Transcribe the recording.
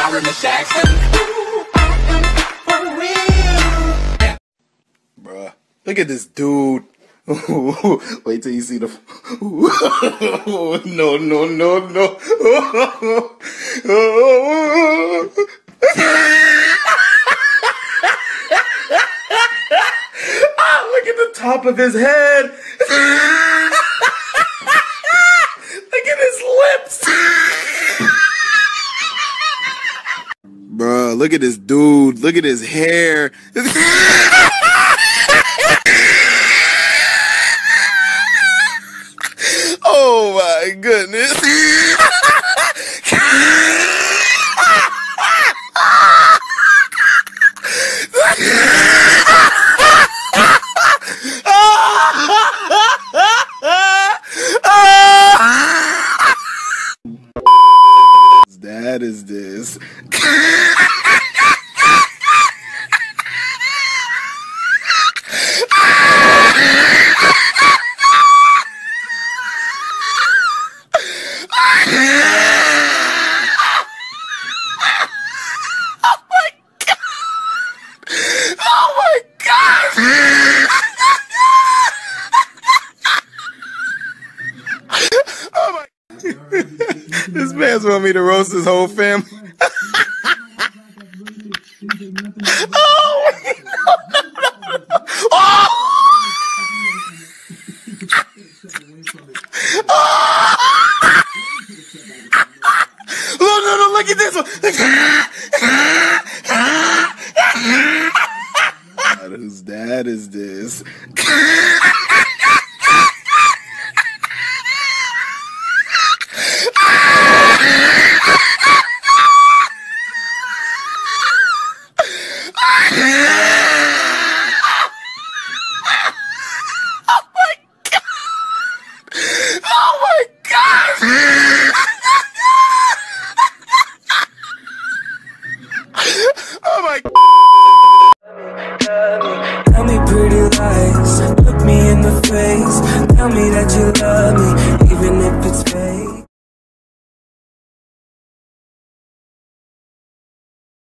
Bruh, look at this dude. Wait till you see the. No, no, no, no. Look at the top of his head. Look at his lips. Bruh, look at this dude. Look at his hair. Oh my goodness. That is this. This man's want me to roast his whole family. Oh, no, look at this one. Whose dad is this? Tell me pretty lies, look me in the face. Tell me that you love me, even if it's fake.